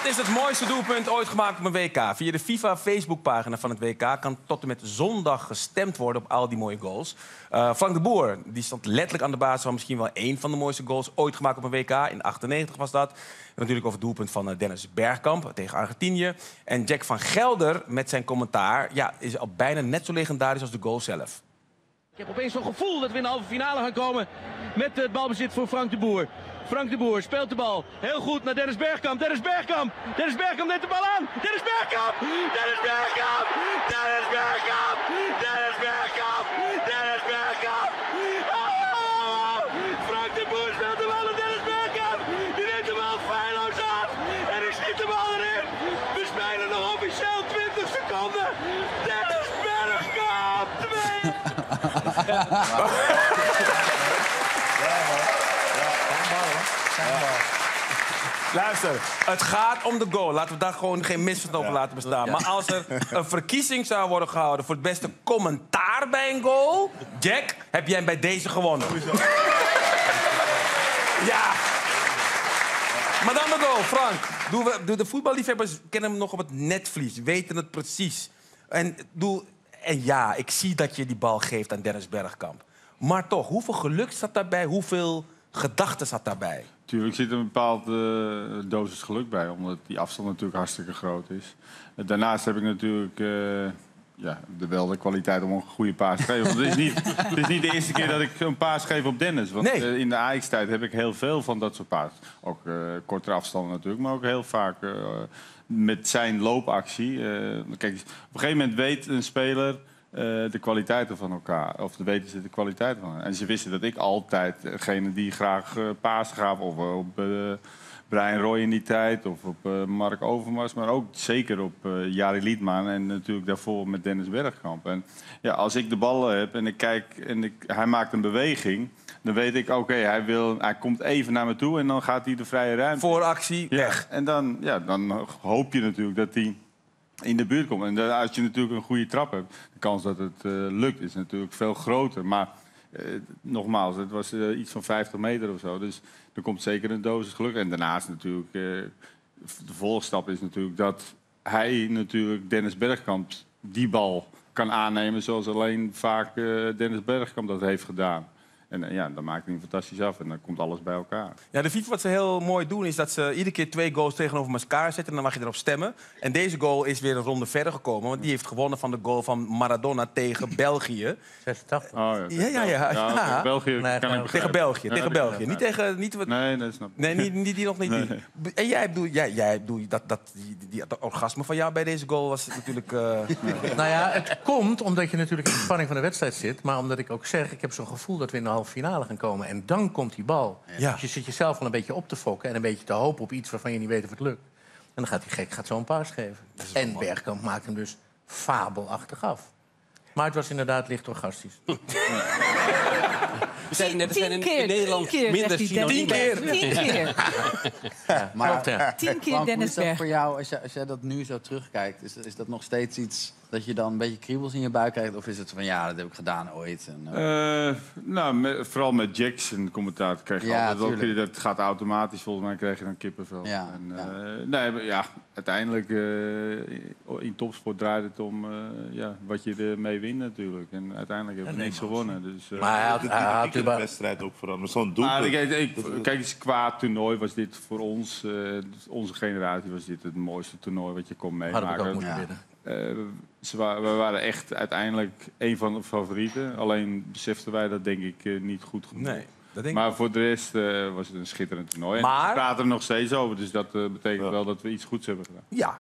is het mooiste doelpunt ooit gemaakt op een WK? Via de FIFA Facebookpagina van het WK kan tot en met zondag gestemd worden op al die mooie goals. Frank de Boer die stond letterlijk aan de basis van misschien wel één van de mooiste goals ooit gemaakt op een WK. In 98 was dat. En natuurlijk over het doelpunt van Dennis Bergkamp tegen Argentinië. En Jack van Gelder met zijn commentaar is al bijna net zo legendarisch als de goal zelf. Ik heb opeens zo'n gevoel dat we in de halve finale gaan komen met het balbezit voor Frank de Boer. Frank de Boer speelt de bal heel goed naar Dennis Bergkamp. Dennis Bergkamp! Dennis Bergkamp neemt de bal aan! Dennis Bergkamp! Dennis Bergkamp! Dennis Bergkamp! Dennis Bergkamp! Dennis Bergkamp! Oh! Frank de Boer speelt de bal naar Dennis Bergkamp! Die neemt de bal feilloos aan en die schiet de bal erin! We spelen nog officieel 20 seconden! Dennis Bergkamp! 2! Luister, het gaat om de goal. Laten we daar gewoon geen misverstand over laten bestaan. Ja. Maar als er een verkiezing zou worden gehouden voor het beste commentaar bij een goal... Jack, heb jij bij deze gewonnen. Ja. Maar dan de goal, Frank. De voetballiefhebbers kennen hem nog op het netvlies, weten het precies. En ja, ik zie dat je die bal geeft aan Dennis Bergkamp. Maar toch, hoeveel geluk zat daarbij? Hoeveel gedachten zat daarbij? Tuurlijk zit er een bepaalde dosis geluk bij, omdat die afstand natuurlijk hartstikke groot is. Daarnaast heb ik natuurlijk wel de kwaliteit om een goede paas te geven. Want het is niet de eerste keer dat ik een paas geef op Dennis. Want in de Ajax-tijd heb ik heel veel van dat soort paas. Ook kortere afstanden natuurlijk, maar ook heel vaak met zijn loopactie. Kijk, op een gegeven moment weet een speler de kwaliteiten van elkaar. Of weten ze de kwaliteiten van elkaar. En ze wisten dat ik altijd degene die graag paas gaf. Of op Brian Roy in die tijd. Of op Mark Overmars. Maar ook zeker op Jari Liedman. En natuurlijk daarvoor met Dennis Bergkamp. En ja, als ik de bal heb en ik kijk en hij maakt een beweging. Dan weet ik, oké, hij komt even naar me toe. En dan gaat hij de vrije ruimte. Voor actie, weg. En dan hoop je natuurlijk dat hij in de buurt komt. En als je natuurlijk een goede trap hebt, de kans dat het lukt is natuurlijk veel groter. Maar nogmaals, het was iets van 50 meter of zo. Dus er komt zeker een dosis geluk. En daarnaast natuurlijk, de volgstap is natuurlijk dat hij natuurlijk Dennis Bergkamp die bal kan aannemen zoals alleen vaak Dennis Bergkamp dat heeft gedaan. En dan maakt hij hem fantastisch af en dan komt alles bij elkaar. Ja, de FIFA wat ze heel mooi doen is dat ze iedere keer 2 goals tegenover elkaar zetten en dan mag je erop stemmen. En deze goal is weer een ronde verder gekomen, want die heeft gewonnen van de goal van Maradona tegen België. 86. Oh, ja. België kan ik tegen België. Tegen België. Niet tegen... Nee, dat snap ik. Nee, die nog niet. Nee. En jij bedoelt dat orgasme van jou bij deze goal was natuurlijk... Nou ja, het komt omdat je natuurlijk in de spanning van de wedstrijd zit. Maar omdat ik ook zeg, ik heb zo'n gevoel dat we in de halve finale gaan komen. En dan komt die bal. Ja. Dus je zit jezelf al een beetje op te fokken en een beetje te hopen op iets waarvan je niet weet of het lukt. En dan gaat die gek zo'n paas geven. En Bergkamp maakt hem dus fabelachtig af. Maar het was inderdaad licht orgastisch. We zijn net in Nederland minder 10 keer. 10 keer. Ja, maar 10 keer Frank, Dennis hoe is dat Berg. voor jou, als jij dat nu zo terugkijkt, is dat nog steeds iets dat je dan een beetje kriebels in je buik krijgt? Of is het van, ja, dat heb ik gedaan ooit? En, vooral met Jackson commentaar kreeg je altijd wel, dat gaat automatisch, volgens mij krijg je dan kippenvel. Ja, uiteindelijk in topsport draait het om wat je ermee wint natuurlijk. En uiteindelijk hebben we niks gewonnen. Dus, Maar hij had de wedstrijd ook veranderd. Zo'n doelpunt. Kijk eens, qua toernooi was dit voor ons, onze generatie, was dit het mooiste toernooi wat je kon meemaken. Had ik ook moeten winnen. We waren echt uiteindelijk een van de favorieten. Alleen beseften wij dat denk ik niet goed genoeg. Nee, dat denk maar voor de rest was het een schitterend toernooi. Maar En we praten er nog steeds over, dus dat betekent wel dat we iets goeds hebben gedaan. Ja.